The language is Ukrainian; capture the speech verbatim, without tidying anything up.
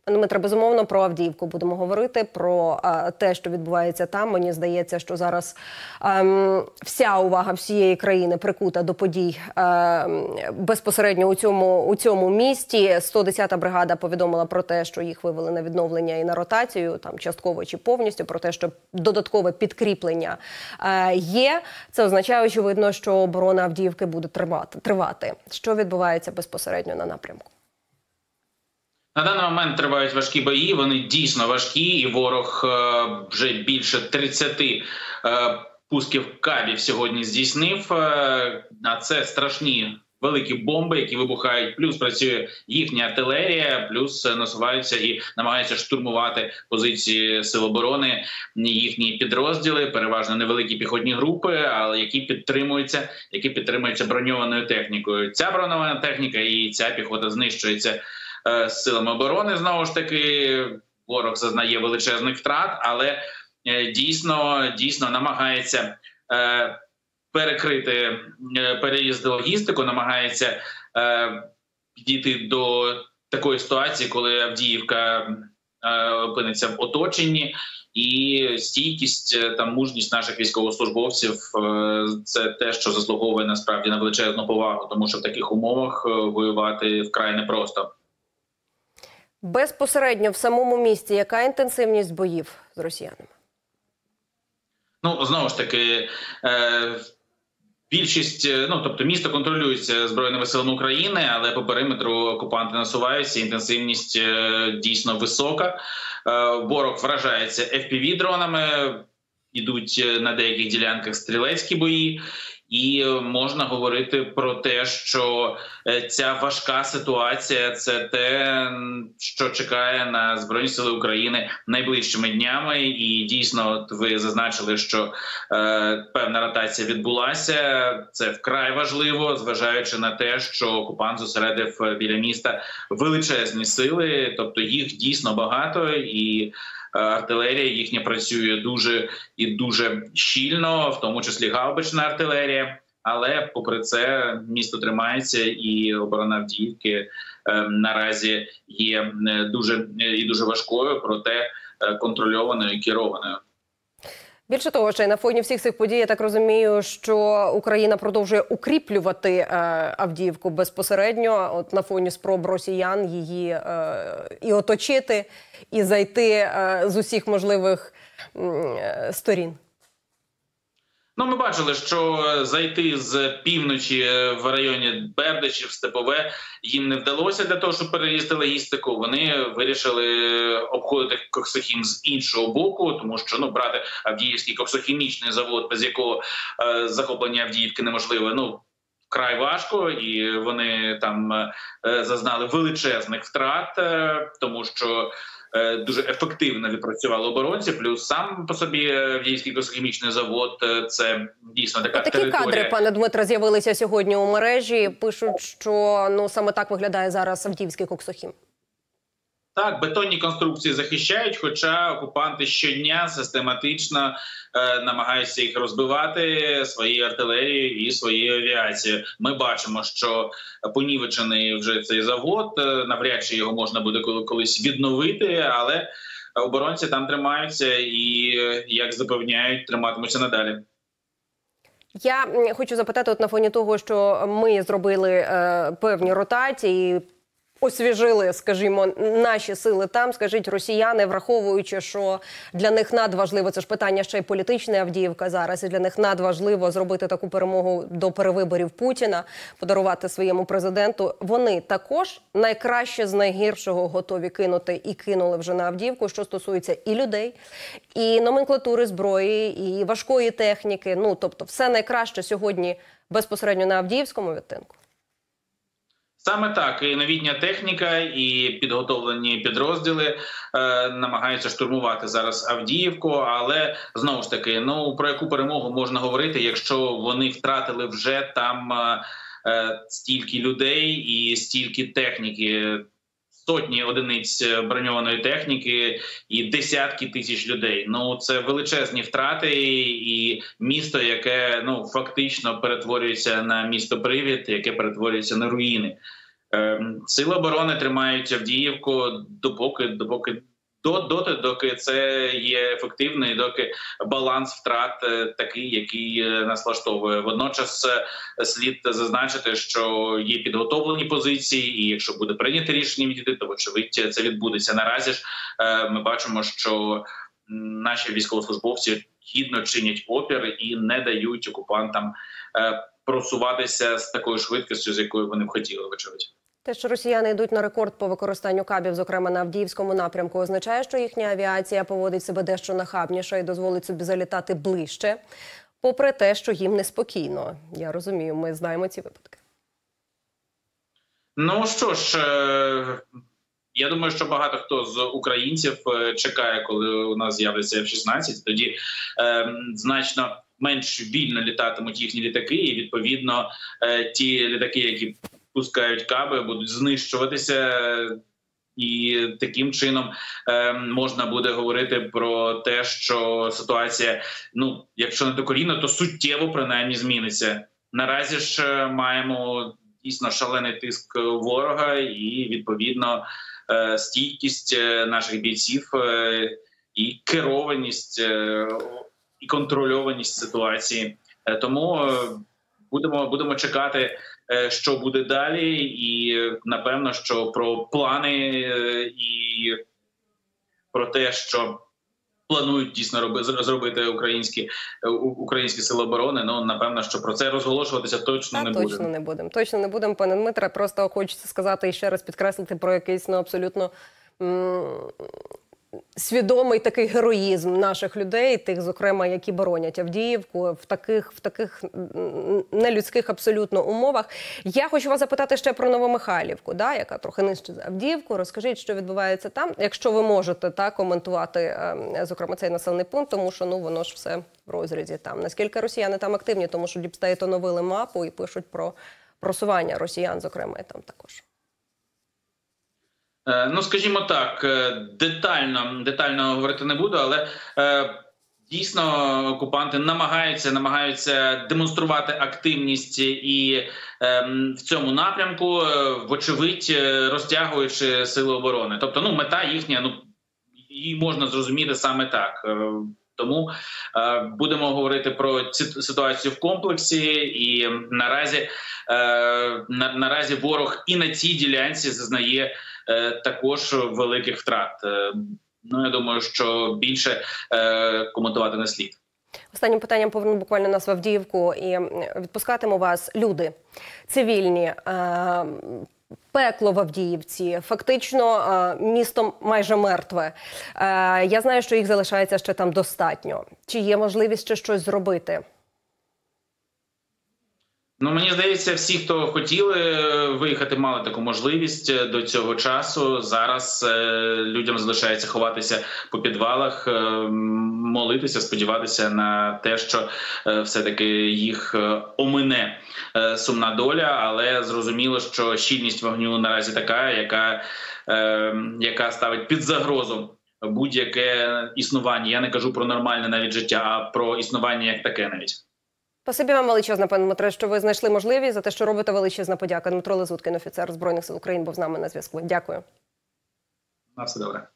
Дмитре, безумовно, про Авдіївку будемо говорити, про а, те, що відбувається там. Мені здається, що зараз а, вся увага всієї країни прикута до подій а, безпосередньо у цьому, у цьому місті. сто десята бригада повідомила про те, що їх вивели на відновлення і на ротацію, там частково чи повністю, про те, що додаткове підкріплення а, є. Це означає, очевидно, що оборона Авдіївки буде тривати. тривати. Що відбувається безпосередньо на напрямку? На даний момент тривають важкі бої, вони дійсно важкі, і ворог е, вже більше тридцяти е, пусків кабів сьогодні здійснив. Е, а це страшні великі бомби, які вибухають, плюс працює їхня артилерія, плюс насуваються і намагаються штурмувати позиції Сил оборони, їхні підрозділи, переважно невеликі піхотні групи, але які підтримуються, які підтримуються броньованою технікою. Ця броньована техніка і ця піхота знищується силами оборони. Знову ж таки, ворог зазнає величезних втрат, але дійсно, дійсно намагається е, перекрити е, переїзд логістику, намагається е, підійти до такої ситуації, коли Авдіївка е, опиниться в оточенні. І стійкість та мужність наших військовослужбовців е, – це те, що заслуговує насправді на величезну повагу, тому що в таких умовах воювати вкрай непросто. Безпосередньо в самому місті яка інтенсивність боїв з росіянами? Ну, знову ж таки, е, більшість, ну, тобто місто контролюється Збройними силами України, але по периметру окупанти насуваються, інтенсивність е, дійсно висока. Е, ворог вражається еф пі ві-дронами, йдуть на деяких ділянках стрілецькі бої. І можна говорити про те, що ця важка ситуація – це те, що чекає на Збройні Сили України найближчими днями. І дійсно, от ви зазначили, що е, певна ротація відбулася. Це вкрай важливо, зважаючи на те, що окупант зосередив біля міста величезні сили, тобто їх дійсно багато, і артилерія їхня працює дуже і дуже щільно, в тому числі гаубична артилерія. Але попри це місто тримається, і оборона Авдіївки е, наразі є дуже і дуже важкою, проте контрольованою і керованою. Більше того, ще й на фоні всіх цих подій, я так розумію, що Україна продовжує укріплювати е, Авдіївку безпосередньо, от на фоні спроб росіян її е, і оточити, і зайти е, з усіх можливих е, сторін. Ну, ми бачили, що зайти з півночі в районі Бердичів, Степове їм не вдалося для того, щоб переїзди логістику. Вони вирішили обходити Коксохім з іншого боку, тому що ну брати Авдіївський коксохімічний завод, без якого е, захоплення Авдіївки неможливе, ну вкрай важко, і вони там е, зазнали величезних втрат, е, тому що дуже ефективно відпрацювали оборонці, плюс сам по собі Авдіївський коксохімічний завод – це дійсно така Такі територія. Такі кадри, пане Дмитре, з'явилися сьогодні у мережі. Пишуть, що ну саме так виглядає зараз Авдіївський коксохім. Так, бетонні конструкції захищають, хоча окупанти щодня систематично е, намагаються їх розбивати своєю артилерією і своєю авіацією. Ми бачимо, що понівечений вже цей завод, е, навряд чи його можна буде колись відновити, але оборонці там тримаються і, як запевняють, триматимуться надалі. Я хочу запитати от на фоні того, що ми зробили е, певні ротації, освіжили, скажімо, наші сили там, скажіть, росіяни, враховуючи, що для них надважливо, це ж питання ще й політичне Авдіївка зараз, і для них надважливо зробити таку перемогу до перевиборів Путіна, подарувати своєму президенту. Вони також найкраще з найгіршого готові кинути і кинули вже на Авдіївку, що стосується і людей, і номенклатури зброї, і важкої техніки. Ну, тобто все найкраще сьогодні безпосередньо на Авдіївському відтинку. Саме так, і новітня техніка, і підготовлені підрозділи е, намагаються штурмувати зараз Авдіївку, але знову ж таки, ну про яку перемогу можна говорити, якщо вони втратили вже там е, стільки людей і стільки техніки, сотні одиниць броньованої техніки і десятки тисяч людей. Ну це величезні втрати, і місто, яке ну фактично перетворюється на місто-привід, яке перетворюється на руїни. Сили оборони тримають Авдіївку допоки, допоки до доти, доки це є ефективно і доки баланс втрат такий, який нас влаштовує. Водночас слід зазначити, що є підготовлені позиції, і якщо буде прийнято рішення відійти, то вочевидь це відбудеться. Наразі ж ми бачимо, що наші військовослужбовці гідно чинять опір і не дають окупантам просуватися з такою швидкістю, з якою вони б хотіли, вочевидь. Те, що росіяни йдуть на рекорд по використанню кабів, зокрема на Авдіївському напрямку, означає, що їхня авіація поводить себе дещо нахабніше і дозволить собі залітати ближче, попри те, що їм неспокійно. Я розумію, ми знаємо ці випадки. Ну що ж, я думаю, що багато хто з українців чекає, коли у нас з'являться еф шістнадцять, тоді е, значно менш вільно літатимуть їхні літаки, і відповідно е, ті літаки, які пускають каби, будуть знищуватися, і таким чином е, можна буде говорити про те, що ситуація, ну, якщо не докорінно, то суттєво принаймні зміниться. Наразі ж маємо дійсно шалений тиск ворога і, відповідно, е, стійкість наших бійців е, і керованість, е, і контрольованість ситуації. Е, тому е, будемо, будемо чекати, що буде далі, і напевно, що про плани і про те, що планують дійсно зробити українські, українські сили оборони, ну, напевно, що про це розголошуватися точно Та, не точно будемо. Точно не будемо. Точно не будемо, пане Дмитре. Просто хочеться сказати і ще раз підкреслити про якийсь, ну, абсолютно м свідомий такий героїзм наших людей, тих, зокрема, які боронять Авдіївку в таких, в таких нелюдських абсолютно умовах. Я хочу вас запитати ще про Новомихайлівку, да, яка трохи нижче за Авдіївку. Розкажіть, що відбувається там, якщо ви можете та, коментувати, зокрема, цей населений пункт, тому що, ну, воно ж все в розрізі там. Наскільки росіяни там активні, тому що Діпстейт оновили мапу і пишуть про просування росіян, зокрема, і там також. Ну, скажімо так, детально, детально говорити не буду, але е, дійсно окупанти намагаються, намагаються демонструвати активність і е, в цьому напрямку, вочевидь, розтягуючи сили оборони. Тобто, ну, мета їхня, ну, її можна зрозуміти саме так. Тому е, будемо говорити про цю ситуацію в комплексі, і наразі, е, на, наразі ворог і на цій ділянці зазнає також великих втрат. Ну, я думаю, що більше е, коментувати не слід. Останнім питанням поверну буквально нас в Авдіївку і відпускатиму вас. Люди цивільні, е, пекло в Авдіївці, фактично е, місто майже мертве. Е, я знаю, що їх залишається ще там достатньо. Чи є можливість ще щось зробити? Ну, мені здається, всі, хто хотіли виїхати, мали таку можливість до цього часу. Зараз е, людям залишається ховатися по підвалах, е, молитися, сподіватися на те, що е, все-таки їх омине е, сумна доля. Але зрозуміло, що щільність вогню наразі така, яка, е, яка ставить під загрозу будь-яке існування. Я не кажу про нормальне навіть життя, а про існування як таке навіть. Спасибі вам величезне, пане Дмитре, що ви знайшли можливість, за те, що робите. Величезна подяка. Дмитро Лизуткін, офіцер Збройних сил України, був з нами на зв'язку. Дякую. На все добре.